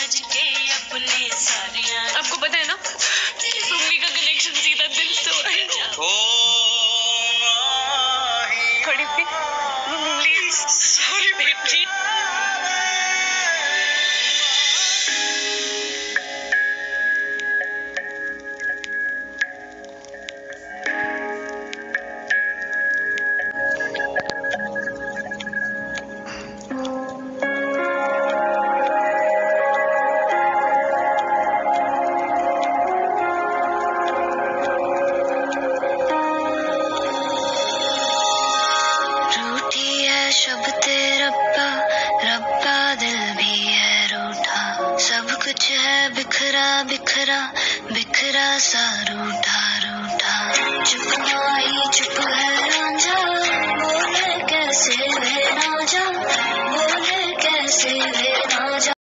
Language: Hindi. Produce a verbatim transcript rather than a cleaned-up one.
आपको पता है ना, सुम्मी का कनेक्शन सीधा दिल से हो रहा है। थोड़ी सी प्लीज, सॉरी बेबी। शब तेरे रब्बा रब्बा दिल भी है रूठा, सब कुछ है बिखरा बिखरा बिखरा सा रूठा रूठा। चुप माही चुप है रांझा, बोले कैसे वे राजा, बोले कैसे वे राजा।